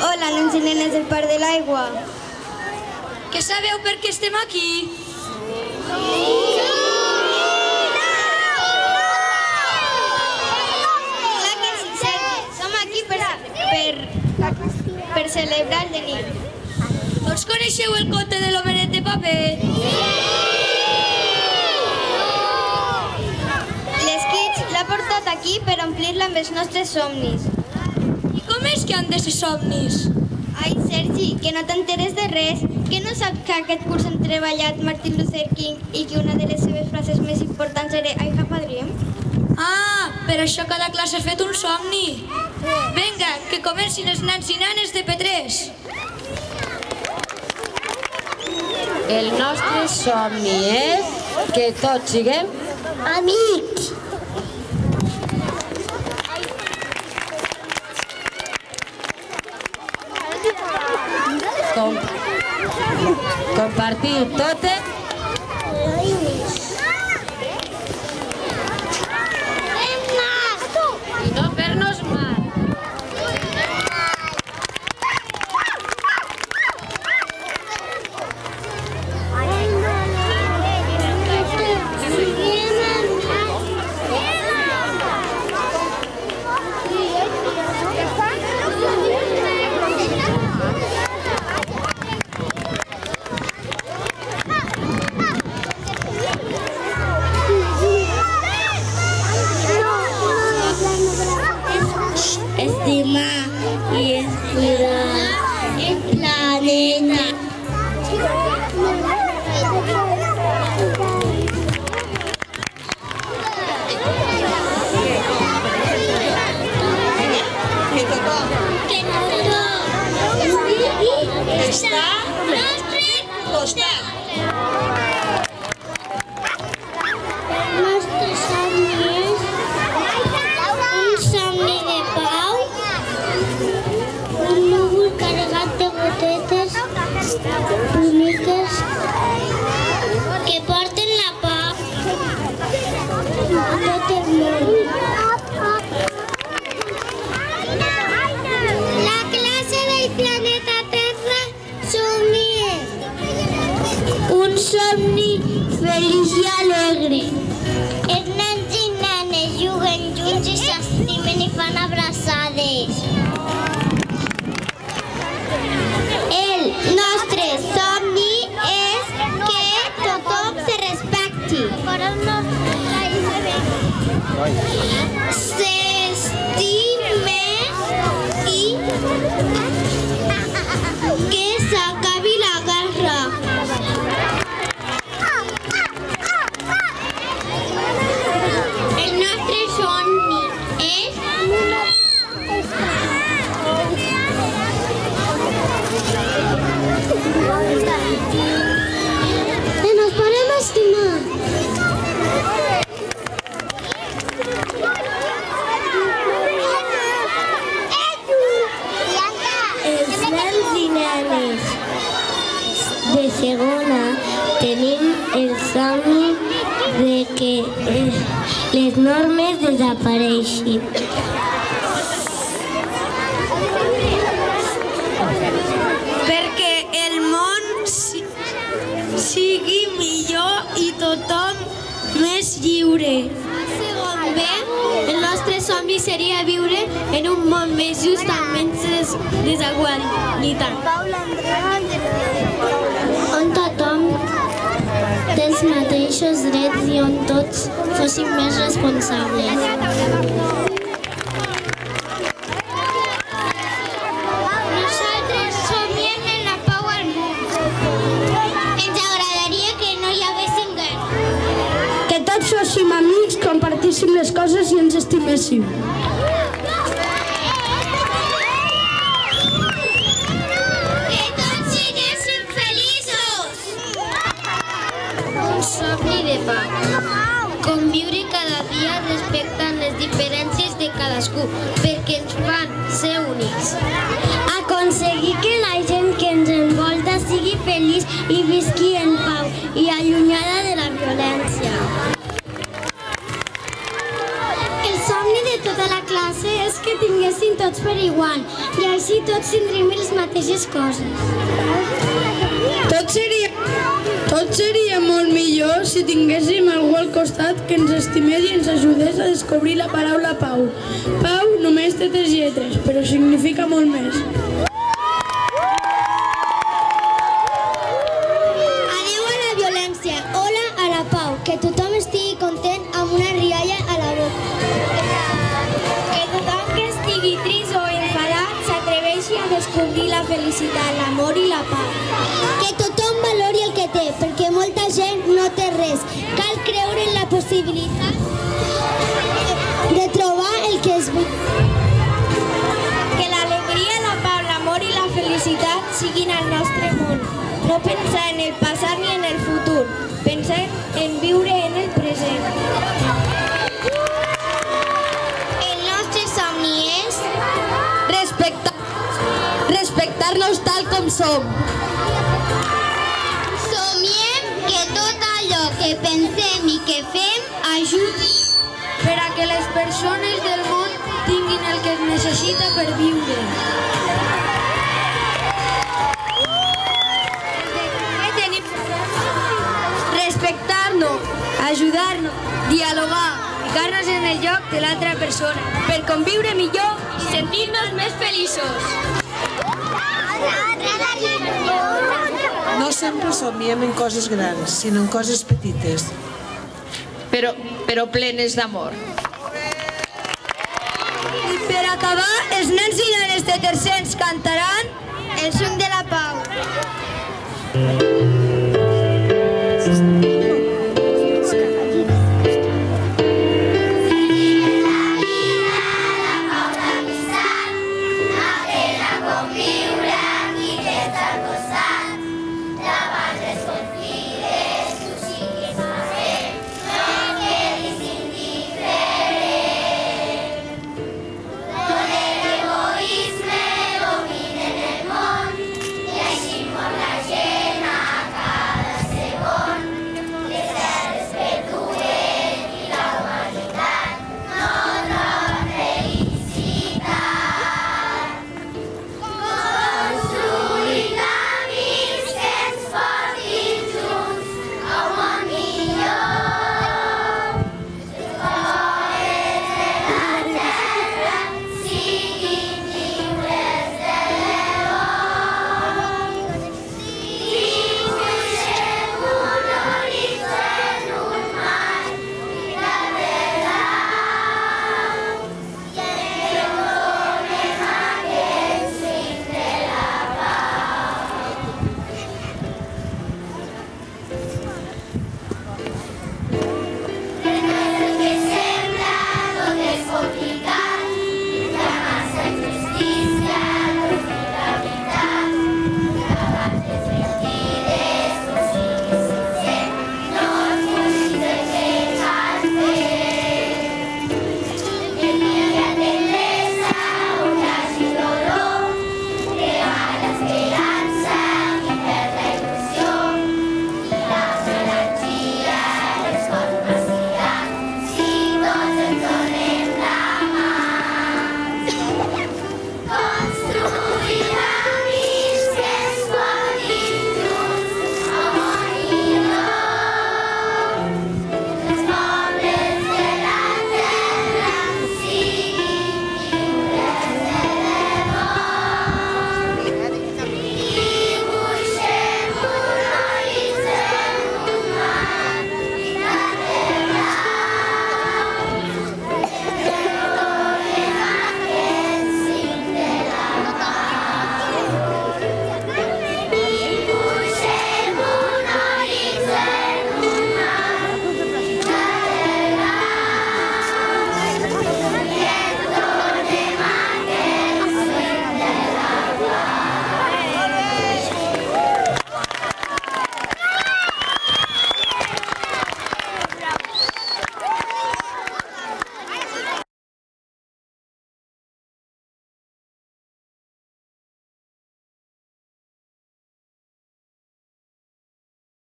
Hola, nens i nenes del Parc de l'Aigua. Que sabeu per què estem aquí? Clar que sí, Sergi. Som aquí per celebrar el de nit. Tots coneixeu el conte de l'homeret de paper? L'Skids l'ha portat aquí per omplir-la amb els nostres somnis. I com és que han de ser somnis? Ai, Sergi, que no t'enteres de res, que no saps que aquest curs hem treballat Martin Luther King i que una de les seves frases més importants era I have a dream? Ah, per això cada classe ha fet un somni. Vinga, que comencin els nans i nanes de P3. El nostre somni és que tots siguem amics. Compartir totes i no fer-nos mal. Estimar y cuidar el planeta. Que tothom està al nostre costat. El nostre somni és un somni de pau, un núvol carregat de gotetes boniques que porten la pau a tot el món. La classe del planeta Terra somnia un somni feliç i alegre. Els nens i nenes juguen junts i s'estimen i fan abraçades. El nostre somni és que tothom se respecti, s'estime i que s'acabi la guerra. El nostre somni és que nos podem estimar. Els nens i nenes de segona tenim el somni de que les normes desapareixin. Perquè el món sigui millor i tothom més lliure. Segon B, el nostre somni seria viure en un món més just amb menys desigualtat. On tothom té els mateixos drets i on tots fóssim més responsables. Nosaltres somiem en la pau al món. Ens agradaria que no hi haguessin guerra. Que tots fóssim amics, compartíssim les coses i ens estiméssim. Que tots siguéssim feliços. Un somni de pau. Conviure cada dia respectant les diferències de cadascú, perquè ens fan ser únics. Aconseguir que la gent que ens envolta sigui feliç i visqui en pau i allunyada de la violència. El somni de tota la classe és que tinguessin tots per igual i així tots tindrem les mateixes coses. Tot seria molt millor si tinguéssim algú al costat que ens estimés i ens ajudés a descobrir la paraula pau. Pau només té 3 lletres, però significa molt més. Adeu a la violència, hola a la pau, que tothom estigui content amb una rialla a la boca. Que tothom que estigui trist o enfadat s'atreveixi a descobrir la felicitat, l'amor i la pau. Que tothom valori el que té, perquè molta gent no té res. Cal creure en la possibilitat de trobar el que es vull. Que l'alegria, la pau, l'amor i la felicitat siguin al nostre món. No pensar en el passat ni en el futur, pensar en viure en el present. El nostre somni és respectar-nos tal com som. somiem que tot allò que pensem i que fem ajudi Per a que les persones del món tinguin el que es necessita per viure. Respectar-nos, ajudar-nos, dialogar, ficar-nos en el lloc de l'altra persona, per conviure millor i sentir-nos més feliços. No sempre somiem en coses grans, sinó en coses petites. Però plenes d'amor. I per acabar, els nens i nenes de tercer ens cantaran el son de la pau.